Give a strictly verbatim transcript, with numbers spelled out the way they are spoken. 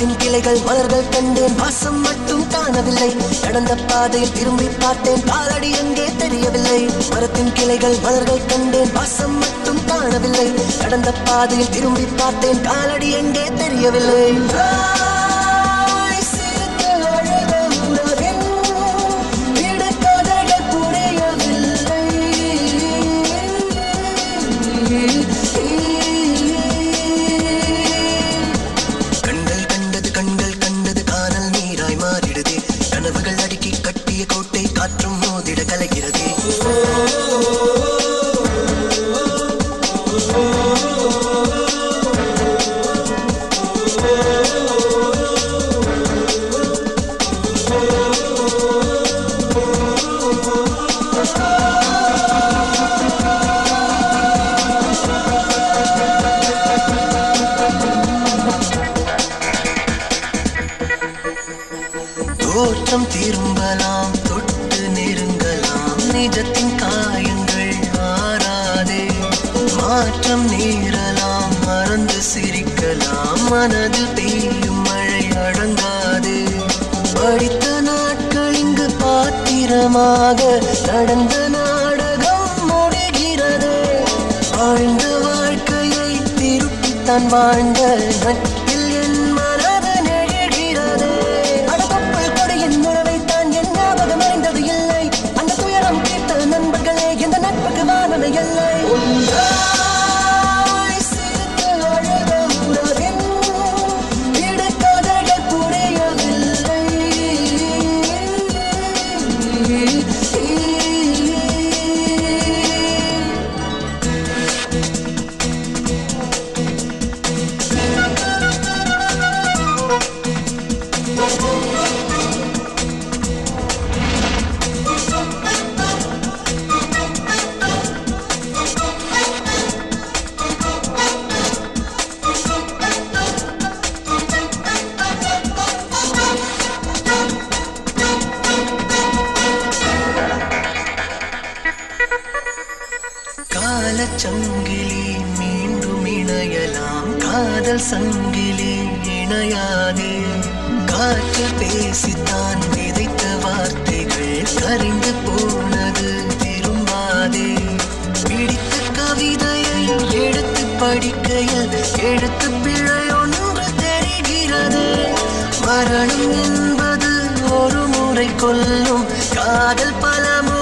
மரத்தின் கிளைகள் மலர்கள் கண்டேன், வாசம் மட்டும் காணவில்லை. நடந்த பாதையில் திரும்பி பார்த்தேன், காலடி எங்கே தெரியவில்லை. மரத்தின் கிளைகள் மலர்கள் கண்டேன், வாசம் மட்டும் காணவில்லை. நடந்த பாதையில் திரும்பி பார்த்தேன், காலடி எங்கே தெரியவில்லை. கண்கள் கண்டது கண்கள் கண்டது காணல் நீராய் மாறிடுதே. கனவுகள் அடுக்கி கட்டிய கோட்டை காற்றும் மோதிட கலைகிறதே. தோற்றம் திரும்பலாம், தொட்டு நெருங்கலாம், நிஜத்தின் காயங்கள் ஆறாதே. மாற்றம் நேரலாம், மறந்து சிரிக்கலாம், மனதில் பெய்யும் மழை அடங்காது. படித்த நாட்கள் இங்கு பாத்திரமாக, நடந்த நாடகம் முடிகிறது. வாழ்ந்த வாழ்க்கையை திருப்பித்தான் வாழ்ந்த நட்பில் என் மனது நெழுகிறது. அடகொப்பல் கொடியின் உறவைத்தான் என் ஞாபகம் அறிந்தது இல்லை. அந்த துயரம் கேட்ட நண்பர்களே, எந்த நட்புக்கு வானனை எல்லை. காலச்சங்கிலி மீண்டும் இணையலாம், காதல் சங்கிலி இணையாதே. காற்று பேசித்தான் விதைத்த வார்த்தைகள் கரைந்து போனது திரும்பாதே. பிடித்த கவிதையை எடுத்து படிக்கையில் எழுத்து பிழை ஒன்று தெரிகிறது. மரணம் என்பது ஒரு முறை கொல்லும், காதல் பல